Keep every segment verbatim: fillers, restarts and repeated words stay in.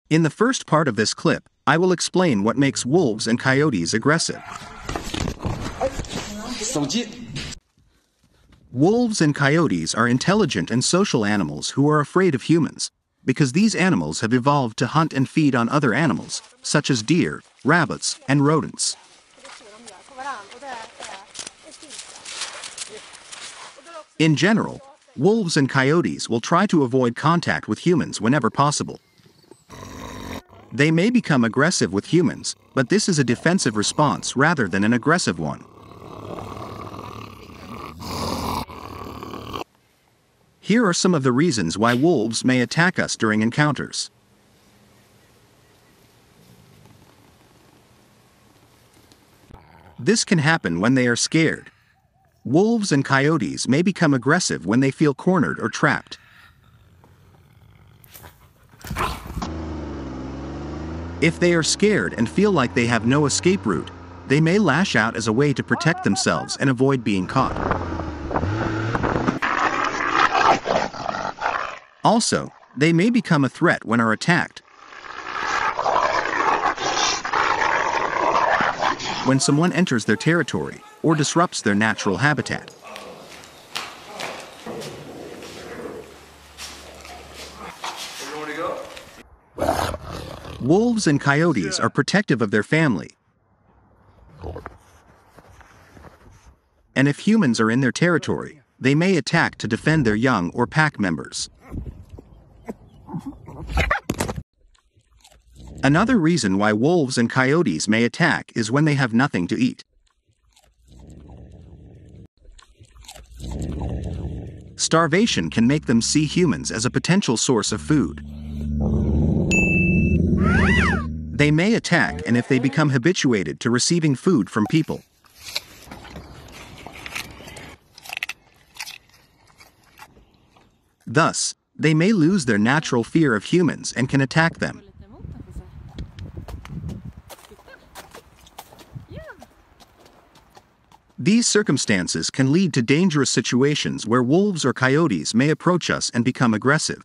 In the first part of this clip, I will explain what makes wolves and coyotes aggressive. Wolves and coyotes are intelligent and social animals who are afraid of humans, because these animals have evolved to hunt and feed on other animals, such as deer, rabbits, and rodents. In general, wolves and coyotes will try to avoid contact with humans whenever possible. They may become aggressive with humans, but this is a defensive response rather than an aggressive one. Here are some of the reasons why wolves may attack us during encounters. This can happen when they are scared. Wolves and coyotes may become aggressive when they feel cornered or trapped. If they are scared and feel like they have no escape route, they may lash out as a way to protect themselves and avoid being caught. Also, they may become a threat when are attacked. When someone enters their territory or disrupts their natural habitat. Wolves and coyotes are protective of their family. And if humans are in their territory, they may attack to defend their young or pack members. Another reason why wolves and coyotes may attack is when they have nothing to eat. Starvation can make them see humans as a potential source of food. They may attack, and if they become habituated to receiving food from people. Thus, they may lose their natural fear of humans and can attack them. These circumstances can lead to dangerous situations where wolves or coyotes may approach us and become aggressive.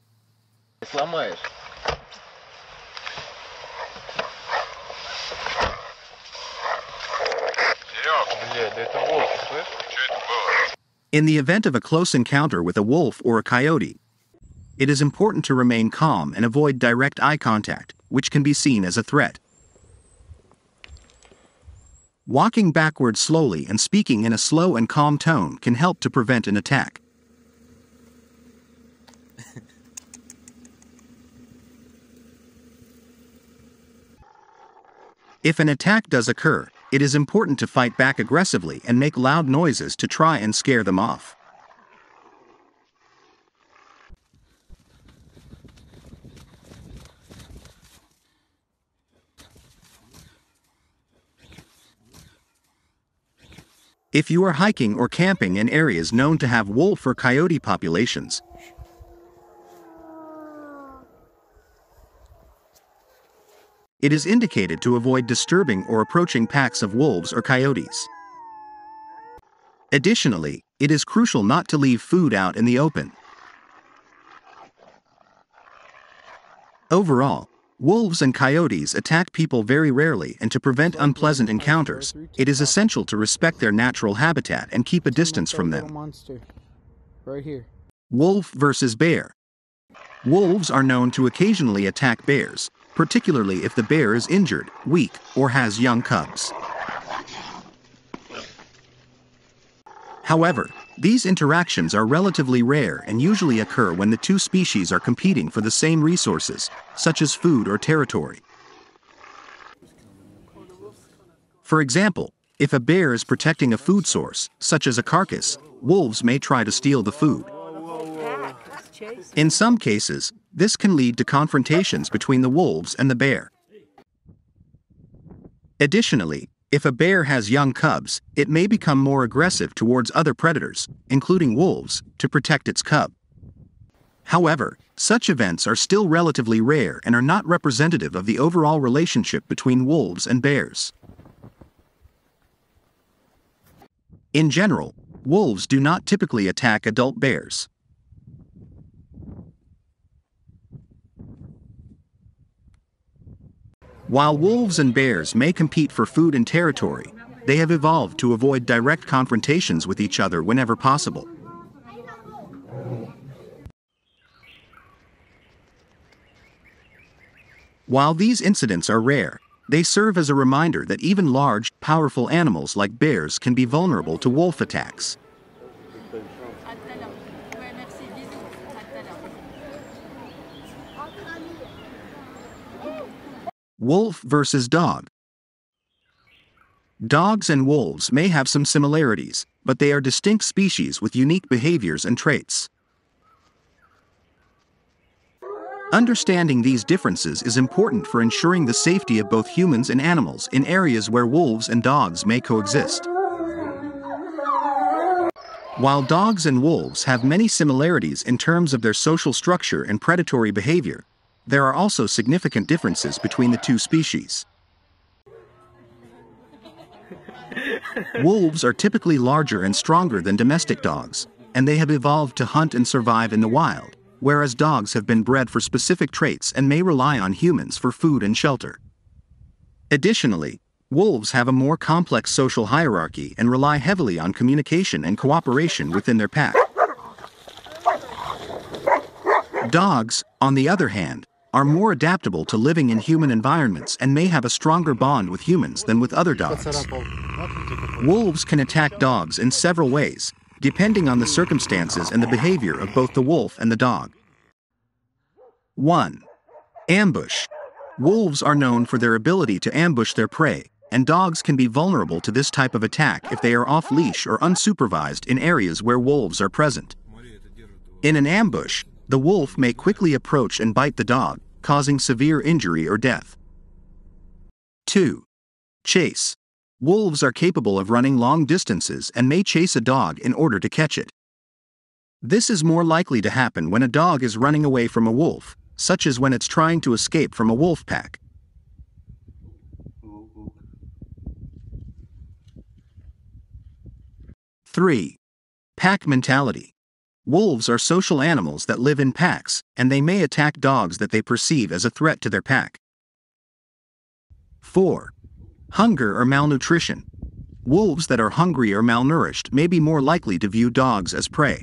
In the event of a close encounter with a wolf or a coyote, it is important to remain calm and avoid direct eye contact, which can be seen as a threat. Walking backwards slowly and speaking in a slow and calm tone can help to prevent an attack. If an attack does occur, it is important to fight back aggressively and make loud noises to try and scare them off. If you are hiking or camping in areas known to have wolf or coyote populations, it is indicated to avoid disturbing or approaching packs of wolves or coyotes. Additionally, it is crucial not to leave food out in the open. Overall, wolves and coyotes attack people very rarely, and to prevent unpleasant encounters, it is essential to respect their natural habitat and keep a distance from them. Right here. Wolf versus bear. Wolves are known to occasionally attack bears, particularly if the bear is injured, weak, or has young cubs. However, these interactions are relatively rare and usually occur when the two species are competing for the same resources, such as food or territory. For example, if a bear is protecting a food source, such as a carcass, wolves may try to steal the food. In some cases, this can lead to confrontations between the wolves and the bear. Additionally, if a bear has young cubs, it may become more aggressive towards other predators, including wolves, to protect its cub. However, such events are still relatively rare and are not representative of the overall relationship between wolves and bears. In general, wolves do not typically attack adult bears. While wolves and bears may compete for food and territory, they have evolved to avoid direct confrontations with each other whenever possible. While these incidents are rare, they serve as a reminder that even large, powerful animals like bears can be vulnerable to wolf attacks. Wolf versus dog. Dogs and wolves may have some similarities, but they are distinct species with unique behaviors and traits. Understanding these differences is important for ensuring the safety of both humans and animals in areas where wolves and dogs may coexist. While dogs and wolves have many similarities in terms of their social structure and predatory behavior, there are also significant differences between the two species. Wolves are typically larger and stronger than domestic dogs, and they have evolved to hunt and survive in the wild, whereas dogs have been bred for specific traits and may rely on humans for food and shelter. Additionally, wolves have a more complex social hierarchy and rely heavily on communication and cooperation within their pack. Dogs, on the other hand, are more adaptable to living in human environments and may have a stronger bond with humans than with other dogs. Wolves can attack dogs in several ways, depending on the circumstances and the behavior of both the wolf and the dog. one. Ambush. Wolves are known for their ability to ambush their prey, and dogs can be vulnerable to this type of attack if they are off-leash or unsupervised in areas where wolves are present. In an ambush, the wolf may quickly approach and bite the dog, causing severe injury or death. two. Chase. Wolves are capable of running long distances and may chase a dog in order to catch it. This is more likely to happen when a dog is running away from a wolf, such as when it's trying to escape from a wolf pack. three. Pack mentality. Wolves are social animals that live in packs, and they may attack dogs that they perceive as a threat to their pack. four. Hunger or malnutrition. Wolves that are hungry or malnourished may be more likely to view dogs as prey.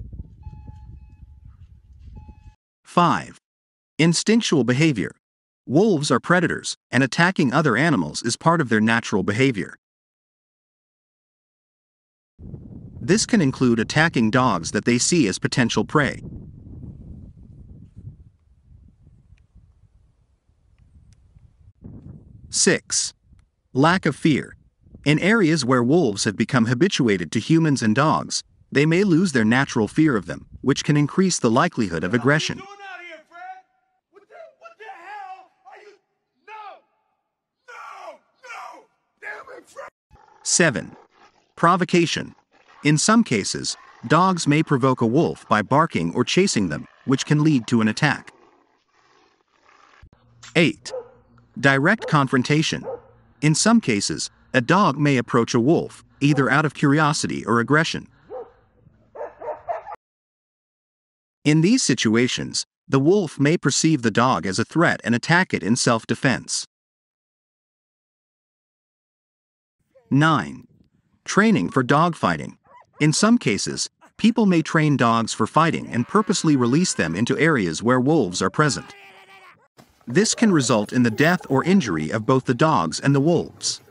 five. Instinctual behavior. Wolves are predators, and attacking other animals is part of their natural behavior. This can include attacking dogs that they see as potential prey. six. Lack of fear. In areas where wolves have become habituated to humans and dogs, they may lose their natural fear of them, which can increase the likelihood of aggression. seven. Provocation. In some cases, dogs may provoke a wolf by barking or chasing them, which can lead to an attack. eight. Direct confrontation. In some cases, a dog may approach a wolf, either out of curiosity or aggression. In these situations, the wolf may perceive the dog as a threat and attack it in self-defense. nine. Training for dogfighting. In some cases, people may train dogs for fighting and purposely release them into areas where wolves are present. This can result in the death or injury of both the dogs and the wolves.